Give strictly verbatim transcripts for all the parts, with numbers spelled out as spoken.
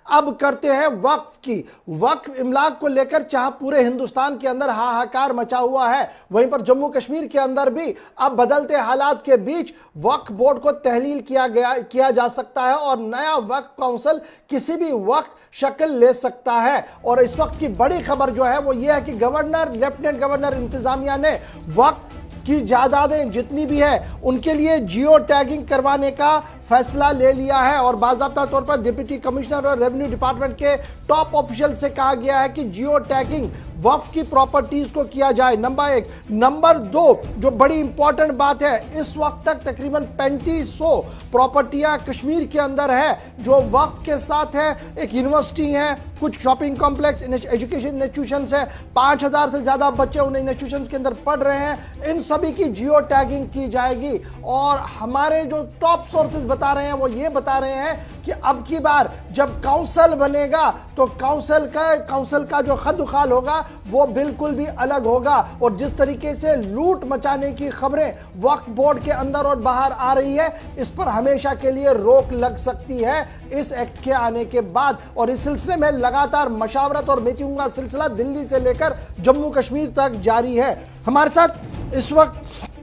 अब करते हैं वक्फ की। वक्फ इमलाक को लेकर चाहे पूरे हिंदुस्तान के अंदर हाहाकार मचा हुआ है, वहीं पर जम्मू कश्मीर के अंदर भी अब बदलते हालात के बीच वक्फ बोर्ड को तहलील किया गया किया जा सकता है और नया वक्फ काउंसिल किसी भी वक्त शक्ल ले सकता है। और इस वक्त की बड़ी खबर जो है वो ये है कि गवर्नर, लेफ्टिनेंट गवर्नर, इंतजामिया ने वक्फ की जायदादें जितनी भी है उनके लिए जियो टैगिंग करवाने का फैसला ले लिया है। और बाकायदा तौर पर डिप्टी कमिश्नर और रेवेन्यू डिपार्टमेंट के टॉप ऑफिशियल से कहा गया है कि जियो टैगिंग वक्फ की प्रॉपर्टीज को किया जाए, नंबर एक। नंबर दो, जो बड़ी इंपॉर्टेंट बात है, इस वक्त तक तकरीबन पैंतीस सौ प्रॉपर्टियां कश्मीर के अंदर है जो वक्फ के साथ है। एक यूनिवर्सिटी है, कुछ शॉपिंग कॉम्प्लेक्स, एजुकेशन इंस्टीट्यूशंस है, पांच हजार से ज्यादा बच्चे उन इंस्टीट्यूशंस के अंदर पढ़ रहे हैं। इन सभी की जियो टैगिंग की जाएगी। और हमारे जो टॉप सोर्सेज बता रहे हैं वो ये बता रहे हैं कि अब की बार जब काउंसिल बनेगा तो काउंसिल का काउंसिल का जो खद-उखाल होगा वो बिल्कुल भी अलग होगा। और जिस तरीके से लूट मचाने की खबरें वक्फ बोर्ड के अंदर और बाहर आ रही है, इस पर हमेशा के लिए रोक लग सकती है इस एक्ट के आने के बाद। और इस सिलसिले में लगातार मशावरत और मीटिंगों का सिलसिला दिल्ली से लेकर जम्मू कश्मीर तक जारी है। हमारे साथ इस वक्त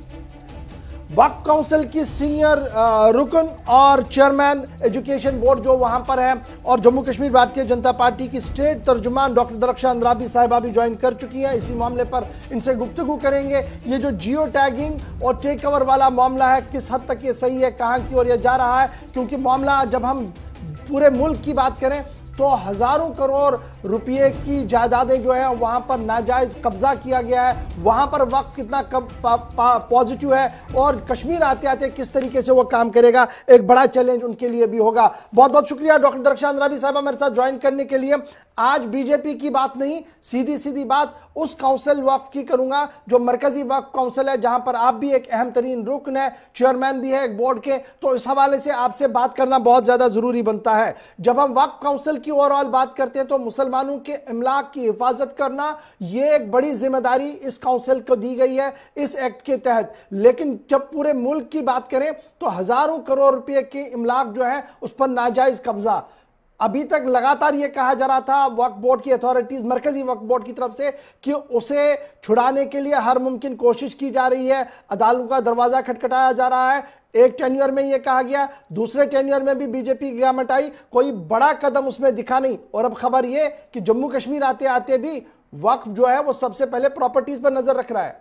वक्फ काउंसिल की सीनियर रुकन और चेयरमैन एजुकेशन बोर्ड जो वहां पर है और जम्मू कश्मीर भारतीय जनता पार्टी की स्टेट तर्जुमान डॉक्टर दरख्शां अंद्राबी साहिबा भी ज्वाइन कर चुकी हैं। इसी मामले पर इनसे गुफ्तगू करेंगे। ये जो जियो टैगिंग और टेक ओवर वाला मामला है, किस हद तक ये सही है, कहां की ओर ये जा रहा है, क्योंकि मामला जब हम पूरे मुल्क की बात करें तो हजारों करोड़ रुपए की जायदादें जो है वहां पर नाजायज कब्जा किया गया है। वहां पर वक्त कितना पॉजिटिव है और कश्मीर आते आते किस तरीके से वो काम करेगा, एक बड़ा चैलेंज उनके लिए भी होगा। बहुत बहुत शुक्रिया डॉक्टर दरख्शां अंद्राबी साहब मेरे साथ ज्वाइन करने के लिए। आज बीजेपी की बात नहीं, सीधी सीधी बात उस काउंसिल वक्फ की करूंगा जो मरकजी वक्फ काउंसिल है, जहां पर आप भी एक अहम तरीन रुकन है, चेयरमैन भी है एक बोर्ड के। तो इस हवाले से आपसे बात करना बहुत ज्यादा जरूरी बनता है। जब हम वक्फ काउंसिल की ओवरऑल बात करते हैं तो मुसलमानों के इमलाक की हिफाजत करना यह एक बड़ी जिम्मेदारी इस काउंसिल को दी गई है इस एक्ट के तहत। लेकिन जब पूरे मुल्क की बात करें तो हजारों करोड़ रुपए के इमलाक जो है उस पर नाजायज कब्जा, अभी तक लगातार यह कहा जा रहा था वक्फ बोर्ड की अथॉरिटीज, मरकजी वक्फ बोर्ड की तरफ से, कि उसे छुड़ाने के लिए हर मुमकिन कोशिश की जा रही है, अदालतों का दरवाजा खटखटाया जा रहा है। एक टेन्योर में यह कहा गया, दूसरे टेन्योर में भी बीजेपी की गवर्नमेंट आई, कोई बड़ा कदम उसमें दिखा नहीं। और अब खबर यह कि जम्मू कश्मीर आते आते भी वक्फ जो है वो सबसे पहले प्रॉपर्टीज पर नजर रख रहा है।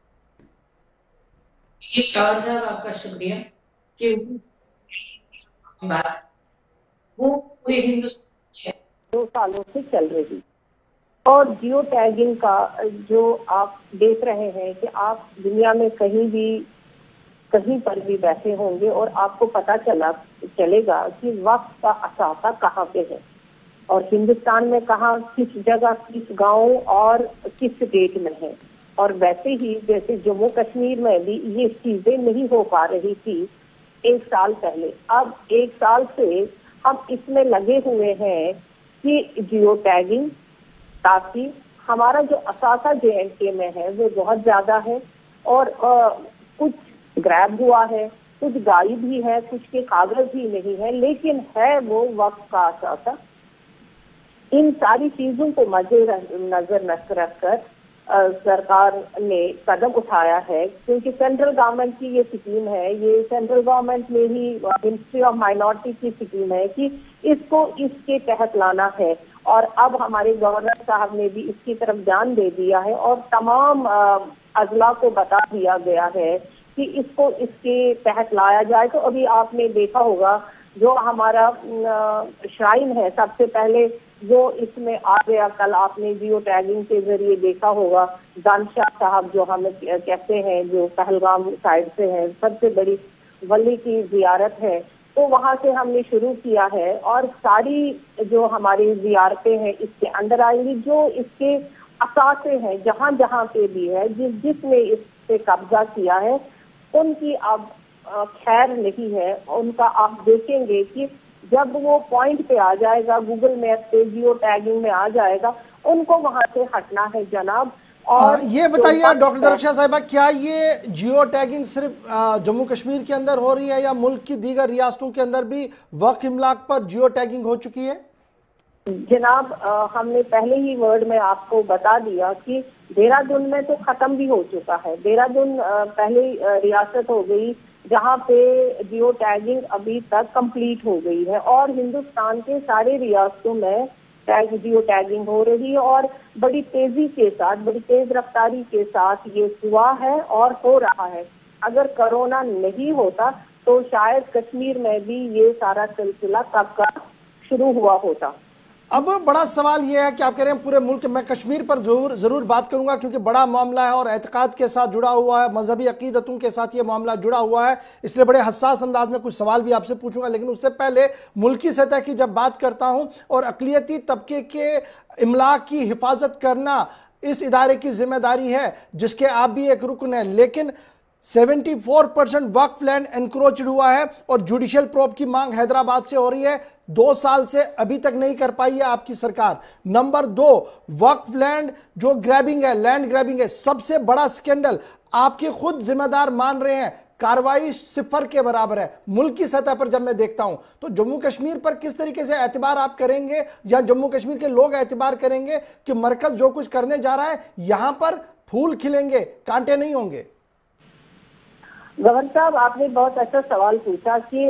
साहब आपका शुक्रिया कि बात वो पूरे हिंदुस्तान दो सालों से चल रही। और जियो टैगिंग का जो आप देख रहे हैं कि आप दुनिया में कहीं भी कहीं पर भी बैठे होंगे और आपको पता चला चलेगा कि वक्त का असासा कहाँ पे है और हिंदुस्तान में कहाँ, किस जगह, किस गांव और किस स्टेट में है। और वैसे ही जैसे जम्मू कश्मीर में भी ये चीजें नहीं हो पा रही थी एक साल पहले, अब एक साल से हम इसमें लगे हुए हैं कि जियो टैगिंग, ताकि हमारा जो असासा जे एंड के में है वो बहुत ज्यादा है और आ, कुछ ग्रैब हुआ है, कुछ गायब भी है, कुछ के कागज भी नहीं है, लेकिन है वो वक्त का असासा। इन सारी चीजों को मद्देनजर रखकर सरकार ने कदम उठाया है, क्योंकि सेंट्रल गवर्नमेंट की ये स्कीम है, ये सेंट्रल गवर्नमेंट में ही मिनिस्ट्री ऑफ माइनॉरिटी की स्कीम है कि इसको इसके तहत लाना है। और अब हमारे गवर्नर साहब ने भी इसकी तरफ ध्यान दे दिया है और तमाम अजला को बता दिया गया है कि इसको इसके तहत लाया जाए। तो अभी आपने देखा होगा जो हमारा श्राइन है, सबसे पहले जो इसमें आ गया, कल आपने जियो टैगिंग के जरिए देखा होगा, दानशाह साहब जो हमें कहते हैं, जो पहलगाम साइड से हैं, सबसे बड़ी वली की जियारत है, तो वहां से हमने शुरू किया है। और सारी जो हमारी जियारतें हैं इसके अंदर आएंगी, जो इसके असासे हैं, जहां जहां पे भी है, जिस जिसने इस पे कब्जा किया है, उनकी अब खैर नहीं है। उनका आप देखेंगे कि जब वो पॉइंट पे आ जाएगा, गूगल मैप पे जियो टैगिंग में आ जाएगा, उनको वहां से हटना है जनाब। और ये बताइए डॉक्टर दरख्शां साहिबा, क्या ये जियो टैगिंग सिर्फ जम्मू कश्मीर के अंदर हो रही है या मुल्क की दीगर रियासतों के अंदर भी वक्फ इमलाक पर जियो टैगिंग हो चुकी है? जनाब, अ, हमने पहले ही वर्ड में आपको बता दिया कि देहरादून में तो खत्म भी हो चुका है। देहरादून अ, पहले अ, रियासत हो गई जहां पे जियो टैगिंग अभी तक कंप्लीट हो गई है, और हिंदुस्तान के सारे रियासतों में टैग जियो टैगिंग हो रही है, और बड़ी तेजी के साथ, बड़ी तेज रफ्तारी के साथ ये हुआ है और हो रहा है। अगर कोरोना नहीं होता तो शायद कश्मीर में भी ये सारा सिलसिला तब का शुरू हुआ होता। अब बड़ा सवाल यह है कि आप कह रहे हैं पूरे मुल्क में, कश्मीर पर जरूर जरूर बात करूंगा क्योंकि बड़ा मामला है और एतकाद के साथ जुड़ा हुआ है, मजहबी अकीदतों के साथ ये मामला जुड़ा हुआ है, इसलिए बड़े हसास अंदाज में कुछ सवाल भी आपसे पूछूंगा। लेकिन उससे पहले मुल्की सतह की जब बात करता हूं और अकलियती तबके के इमला की हिफाजत करना इस इदारे की जिम्मेदारी है जिसके आप भी एक रुकन है, लेकिन चौहत्तर परसेंट वक्फ लैंड एनक्रोचड हुआ है और जुडिशियल प्रोब की मांग हैदराबाद से हो रही है। दो साल से अभी तक नहीं कर पाई है आपकी सरकार। नंबर दो, वक्फ लैंड जो ग्रैबिंग है, लैंड ग्रैबिंग है, सबसे बड़ा स्कैंडल आपके खुद जिम्मेदार मान रहे हैं, कार्रवाई सिफर के बराबर है मुल्क की सतह पर। जब मैं देखता हूं तो जम्मू कश्मीर पर किस तरीके से एतबार आप करेंगे या जम्मू कश्मीर के लोग एतबार करेंगे कि मरकज जो कुछ करने जा रहा है यहां पर फूल खिलेंगे, कांटे नहीं होंगे? गवर्नर साहब, आपने बहुत अच्छा सवाल पूछा कि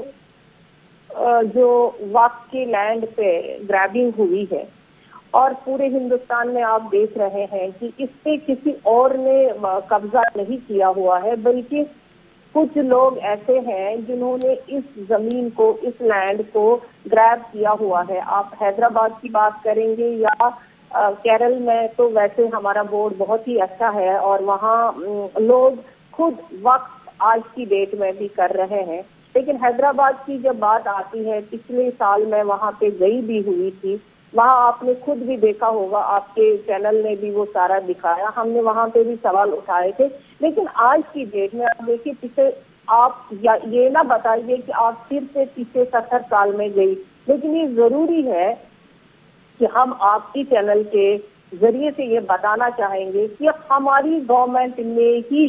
जो वक्फ की लैंड पे ग्रैबिंग हुई है और पूरे हिंदुस्तान में आप देख रहे हैं कि इस पे किसी और ने कब्जा नहीं किया हुआ है, बल्कि कुछ लोग ऐसे हैं जिन्होंने इस जमीन को, इस लैंड को ग्रैब किया हुआ है। आप हैदराबाद की बात करेंगे या केरल में, तो वैसे हमारा बोर्ड बहुत ही अच्छा है और वहाँ लोग खुद वक्फ आज की डेट में भी कर रहे हैं। लेकिन हैदराबाद की जब बात आती है, पिछले साल मैं वहां पे गई भी हुई थी, वहां आपने खुद भी देखा होगा, आपके चैनल ने भी वो सारा दिखाया, हमने वहां पे भी सवाल उठाए थे। लेकिन आज की डेट में आप देखिए, पीछे आप या ये ना बताइए कि आप फिर से पीछे सत्तर साल में गई, लेकिन ये जरूरी है कि हम आपकी चैनल के जरिए से ये बताना चाहेंगे कि हमारी गवर्नमेंट ने ही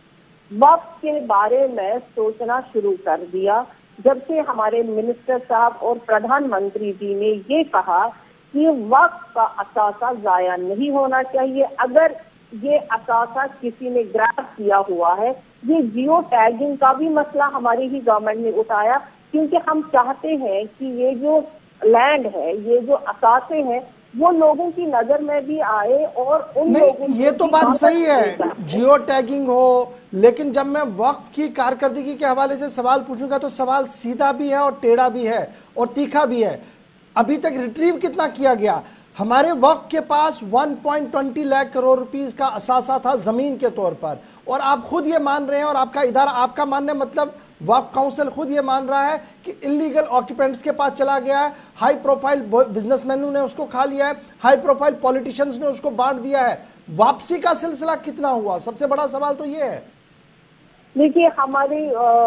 वक्फ के बारे में सोचना शुरू कर दिया। जब से हमारे मिनिस्टर साहब और प्रधानमंत्री जी ने ये कहा कि वक्फ का असासा जाया नहीं होना चाहिए, अगर ये असासा किसी ने ग्रैब किया हुआ है। ये जियो टैगिंग का भी मसला हमारी ही गवर्नमेंट ने उठाया, क्योंकि हम चाहते हैं कि ये जो लैंड है, ये जो असासे हैं, वो लोगों की नजर में भी आए और उन लोगों नहीं, ये तो बात सही है, जियो टैगिंग हो, लेकिन जब मैं वक्फ की कारकर्दगी के हवाले से सवाल पूछूंगा तो सवाल सीधा भी है और टेढ़ा भी है और तीखा भी है। अभी तक रिट्रीव कितना किया गया? हमारे वक्फ के पास एक पॉइंट दो शून्य लाख करोड़ रुपीस का असासा था जमीन के तौर पर, और आप खुद ये मान रहे हैं और आपका इदारा, आपका मानने मतलब वक्फ काउंसिल खुद ये मान रहा है कि इलीगल ऑक्यूपेंट्स के पास चला गया है, हाई प्रोफाइल बिजनेसमैनों ने उसको खा लिया है, हाई प्रोफाइल पॉलिटिशियंस ने उसको बांट दिया है। वापसी का सिलसिला कितना हुआ? सबसे बड़ा सवाल तो ये है। देखिए, हमारे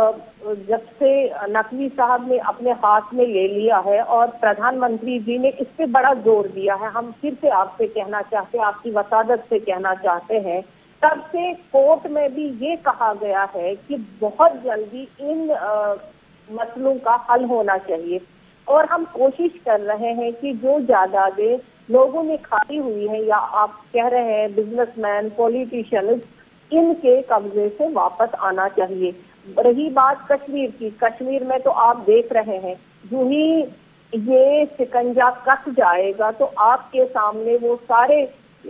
जब से नकवी साहब ने अपने हाथ में ले लिया है और प्रधानमंत्री जी ने इस पे बड़ा जोर दिया है, हम फिर से आपसे कहना चाहते हैं, आपकी वसादत से कहना चाहते हैं, तब से कोर्ट में भी ये कहा गया है कि बहुत जल्दी इन आ, मसलों का हल होना चाहिए। और हम कोशिश कर रहे हैं कि जो जायदादें लोगों ने खाई हुई है, या आप कह रहे हैं बिजनेसमैन, पॉलिटिशियन, इनके कब्जे से वापस आना चाहिए। रही बात कश्मीर की, कश्मीर में तो आप देख रहे हैं, जो ही ये शिकंजा कस जाएगा तो आपके सामने वो सारे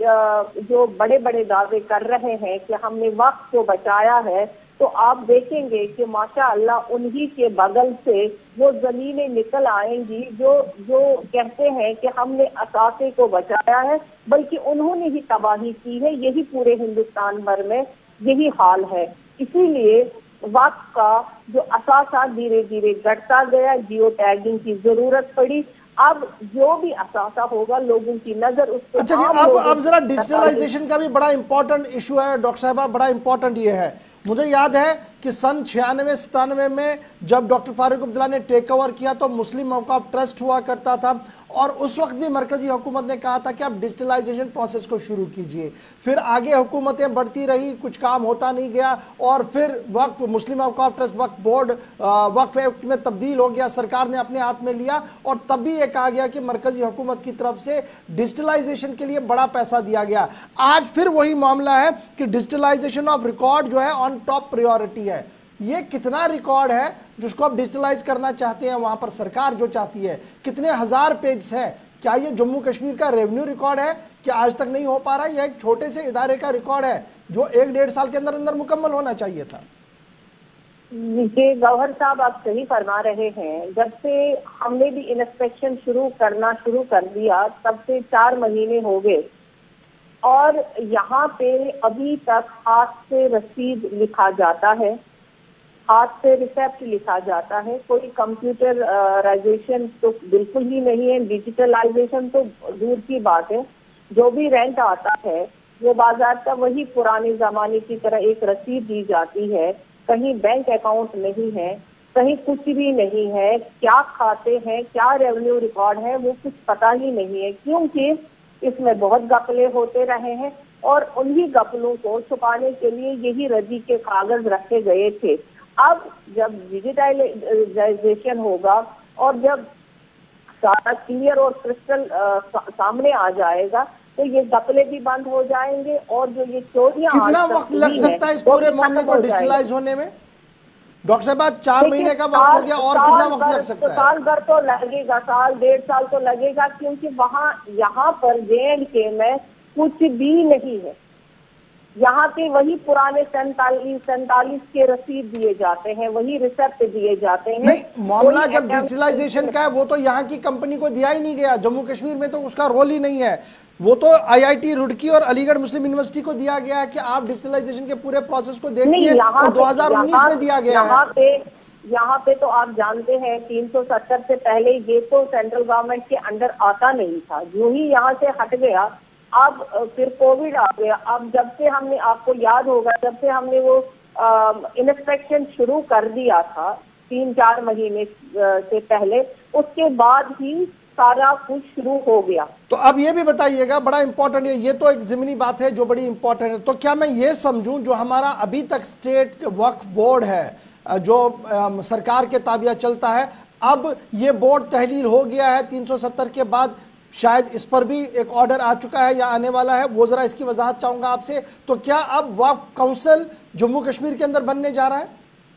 जो बड़े बड़े दावे कर रहे हैं कि हमने वक्त को बचाया है, तो आप देखेंगे कि माशाअल्लाह उन्हीं के बगल से वो जमीनें निकल आएंगी जो जो कहते हैं कि हमने असासे को बचाया है, बल्कि उन्होंने ही तबाही की है। यही पूरे हिंदुस्तान भर में यही हाल है। इसीलिए वक्त का जो असासा धीरे धीरे घटता गया, जियो टैगिंग की जरूरत पड़ी। अब जो भी असासा होगा, लोगों की नजर उस पर। अच्छा जी, अब अब जरा डिजिटलाइजेशन का भी बड़ा इंपॉर्टेंट इशू है डॉक्टर साहबा, बड़ा इंपॉर्टेंट ये है। मुझे याद है कि सन छियानवे सतानवे में जब डॉक्टर फारूक अब्दुल्ला ने टेक ओवर किया तो मुस्लिम औकाफ ट्रस्ट हुआ करता था, और उस वक्त भी मरकजी हुकूमत ने कहा था कि आप डिजिटलाइजेशन प्रोसेस को शुरू कीजिए। फिर आगे हुकूमतें बढ़ती रही, कुछ काम होता नहीं गया, और फिर वक्फ मुस्लिम औकाफ ट्रस्ट वक्फ बोर्ड वक्फ एक्ट में तब्दील हो गया, सरकार ने अपने हाथ में लिया, और तब भी ये कहा गया कि मरकजी हुकूमत की तरफ से डिजिटलाइजेशन के लिए बड़ा पैसा दिया गया। आज फिर वही मामला है कि डिजिटलाइजेशन ऑफ रिकॉर्ड जो है ऑन टॉप प्रायोरिटी है। ये कितना रिकॉर्ड है जिसको आप डिजिटलाइज करना चाहते हैं, वहां पर सरकार जो चाहती है, कितने हजार पेज हैं? क्या ये जम्मू कश्मीर का रेवेन्यू रिकॉर्ड है कि आज तक नहीं हो पा रहा? यह एक छोटे से इदारे का रिकॉर्ड है जो एक डेढ़ साल के अंदर अंदर मुकम्मल होना चाहिए था। ये गौहर साहब आप सही फरमा रहे हैं। जब से हमने भी इंस्पेक्शन शुरू करना शुरू कर दिया तब से चार महीने हो गए, और यहाँ पे अभी तक हाथ से रसीद लिखा जाता है, हाथ से रिसेप्ट लिखा जाता है। कोई कंप्यूटराइजेशन तो बिल्कुल ही नहीं है, डिजिटलाइजेशन तो दूर की बात है। जो भी रेंट आता है वो बाजार का वही पुराने जमाने की तरह एक रसीद दी जाती है। कहीं बैंक अकाउंट नहीं है, कहीं कुछ भी नहीं है। क्या खाते हैं, क्या रेवेन्यू रिकॉर्ड है, वो कुछ पता ही नहीं है, क्योंकि इसमें बहुत गपले होते रहे हैं, और उन्हीं गपलों को छुपाने के लिए यही रजी के कागज रखे गए थे। अब जब डिजिटलाइजेशन होगा और जब सारा क्लियर और क्रिस्टल सामने आ जाएगा तो ये गपले भी बंद हो जाएंगे, और जो ये चोरियां कितना वक्त लग सकता है इस पूरे मामले को डिजिटलाइज होने में? डॉक्टर साहब, चार महीने का वक्त हो गया, और कितना वक्त लग सकता है? साल भर तो लगेगा, साल डेढ़ साल तो लगेगा, क्योंकि वहाँ यहाँ पर जे एंड के में कुछ भी नहीं है। यहाँ पे वही पुराने सैंतालीस सैंतालीस के रसीद दिए जाते हैं, वही रिसेप्ट दिए जाते हैं। नहीं, मामला जब डिजिटलाइजेशन का है वो तो यहाँ की कंपनी को दिया ही नहीं गया। जम्मू कश्मीर में तो उसका रोल ही नहीं है। वो तो आईआईटी रुड़की और अलीगढ़ मुस्लिम यूनिवर्सिटी को दिया गया है कि आप डिजिटलाइजेशन के पूरे प्रोसेस को देखिए, तो दो हज़ार उन्नीस में दिया गया है। यहाँ पे यहाँ पे तो आप जानते हैं तीन सौ सत्तर से पहले ये तो सेंट्रल गवर्नमेंट के अंडर आता नहीं था। यूं ही यहाँ से हट गया, अब फिर कोविड आ गया। अब जब से हमने, आपको याद होगा, जब से हमने वो इंस्पेक्शन शुरू कर दिया था तीन चार महीने से पहले, उसके बाद ही सारा कुछ शुरू हो गया। तो अब ये भी बताइएगा, बड़ा इंपॉर्टेंट है, ये तो एक ज़मीनी बात है जो बड़ी इंपॉर्टेंट है, तो क्या मैं ये समझूं जो हमारा अभी तक स्टेट वक्फ बोर्ड है जो आ, सरकार के ताबिया चलता है, अब ये बोर्ड तहलील हो गया है तीन सौ सत्तर के बाद, शायद इस पर भी एक ऑर्डर आ चुका है या आने वाला है, वो जरा इसकी वजाहत चाहूंगा आपसे। तो क्या अब वक्फ काउंसिल जम्मू कश्मीर के अंदर बनने जा रहा है?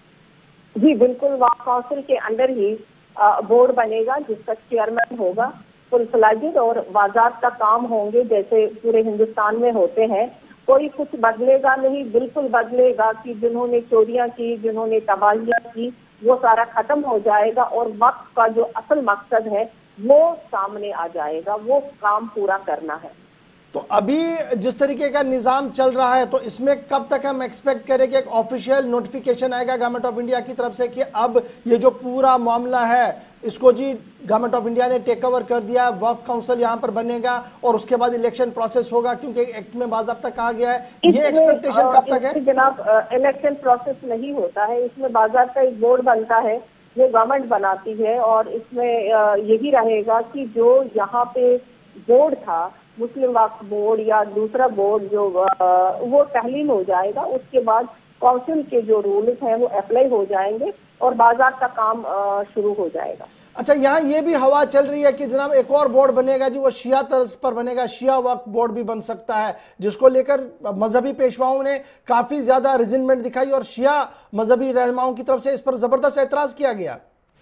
जी बिल्कुल, वक्फ काउंसिल के अंदर ही बोर्ड बनेगा जिसका चेयरमैन होगा फुल फ्लेज्ड, और बाजार का काम होंगे जैसे पूरे हिंदुस्तान में होते हैं। कोई कुछ बदलेगा नहीं, बिल्कुल बदलेगा कि जिन्होंने चोरियां की, जिन्होंने तबाहियां की, वो सारा खत्म हो जाएगा, और वक्त का जो असल मकसद है वो सामने आ जाएगा। वो काम पूरा करना है। तो अभी जिस तरीके का निज़ाम चल रहा है, तो इसमें कब तक हम एक्सपेक्ट करें कि एक ऑफिशियल नोटिफिकेशन आएगा गवर्नमेंट ऑफ इंडिया की तरफ से कि अब ये जो पूरा मामला है इसको जी गवर्नमेंट ऑफ इंडिया ने टेक ओवर कर दिया, वक्फ काउंसिल यहाँ पर बनेगा और उसके बाद इलेक्शन प्रोसेस होगा, क्योंकि एक्ट में बाज़ाब्ता कहा गया है। ये एक्सपेक्टेशन कब तक है? जनाब, इलेक्शन प्रोसेस नहीं होता है, इसमें बाज़ाब्ता एक बोर्ड बनता है, ये गवर्नमेंट बनाती है, और इसमें यही रहेगा कि जो यहाँ पे बोर्ड था, मुस्लिम वक्फ बोर्ड या दूसरा बोर्ड जो वो तहलील हो जाएगा, उसके बाद काउंसिल के जो रूल्स हैं वो अप्लाई हो जाएंगे और बाजार का काम शुरू हो जाएगा। अच्छा, यहाँ ये भी हवा चल रही है कि जनाब एक और बोर्ड बनेगा जी, वो शिया तर्ज पर बनेगा, शिया वक्फ बोर्ड भी बन सकता है, जिसको लेकर मजहबी पेशवाओं ने काफी ज्यादा रिजनमेंट दिखाई और शिया मजहबी रहनुमाओं की तरफ से इस पर जबरदस्त एतराज किया गया।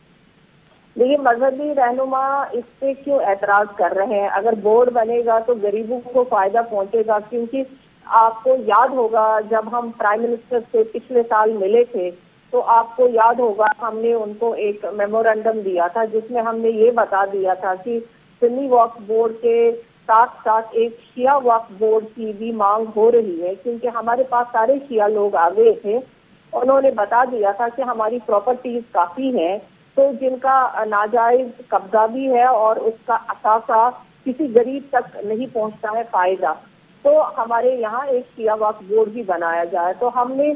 देखिए, मजहबी रहनुमा इस पे क्यों एतराज कर रहे हैं? अगर बोर्ड बनेगा तो गरीबों को फायदा पहुंचेगा, क्योंकि आपको याद होगा जब हम प्राइम मिनिस्टर से पिछले साल मिले थे तो आपको याद होगा हमने उनको एक मेमोरेंडम दिया था जिसमें हमने ये बता दिया था कि सुन्नी वक्फ बोर्ड के साथ साथ एक शिया वक्फ बोर्ड की भी मांग हो रही है, क्योंकि हमारे पास सारे शिया लोग आ गए थे। उन्होंने बता दिया था कि हमारी प्रॉपर्टीज काफी हैं, तो जिनका नाजायज कब्जा भी है और उसका असासा किसी गरीब तक नहीं पहुंचता है फायदा, तो हमारे यहाँ एक शिया वक्फ बोर्ड भी बनाया जाए। तो हमने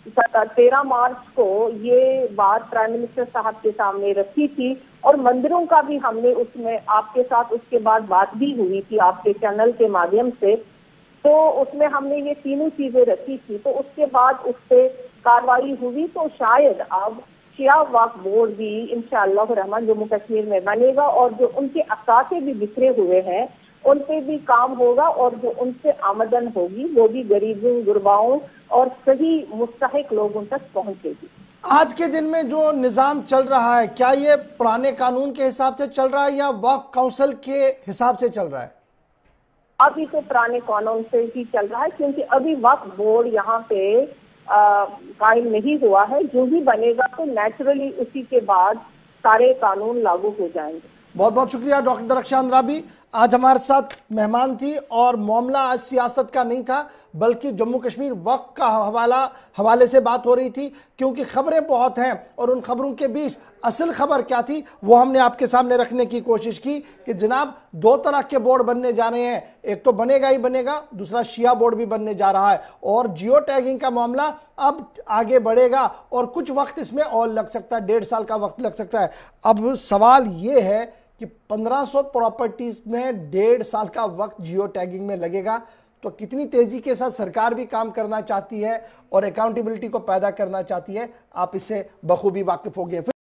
तेरह मार्च को ये बात प्राइम मिनिस्टर साहब के सामने रखी थी और मंदिरों का भी हमने उसमें आपके साथ उसके बाद बात भी हुई थी आपके चैनल के माध्यम से, तो उसमें हमने ये तीनों चीजें रखी थी। तो उसके बाद उस पर कार्रवाई हुई, तो शायद अब शिया वक्फ बोर्ड भी इंशाअल्लाह रहमान जम्मू कश्मीर में बनेगा और जो उनके असासे भी बिखरे हुए हैं उन पे भी काम होगा और जो उनसे आमदन होगी वो भी गरीबों, गुरबाओं और सही मुस्तहिक लोगों तक पहुंचेगी। आज के दिन में जो निज़ाम चल रहा है, क्या ये पुराने कानून के हिसाब से चल रहा है या वक्फ काउंसिल के हिसाब से चल रहा है? अभी तो पुराने कानून से ही चल रहा है, क्योंकि अभी वक्फ बोर्ड यहाँ पे कायम नहीं हुआ है। जो भी बनेगा तो नेचुरली उसी के बाद सारे कानून लागू हो जाएंगे। बहुत बहुत शुक्रिया डॉक्टर दरख्शान अंद्राबी, आज हमारे साथ मेहमान थी और मामला आज सियासत का नहीं था बल्कि जम्मू कश्मीर वक्फ का हवाला हवाले से बात हो रही थी, क्योंकि खबरें बहुत हैं और उन खबरों के बीच असल खबर क्या थी वो हमने आपके सामने रखने की कोशिश की कि जनाब दो तरह के बोर्ड बनने जा रहे हैं, एक तो बनेगा ही बनेगा, दूसरा शिया बोर्ड भी बनने जा रहा है और जियो टैगिंग का मामला अब आगे बढ़ेगा और कुछ वक्त इसमें और लग सकता है, डेढ़ साल का वक्त लग सकता है। अब सवाल ये है कि पंद्रह सौ प्रॉपर्टीज में डेढ़ साल का वक्त जियो टैगिंग में लगेगा, तो कितनी तेजी के साथ सरकार भी काम करना चाहती है और अकाउंटेबिलिटी को पैदा करना चाहती है, आप इससे बखूबी वाकिफ हो गए।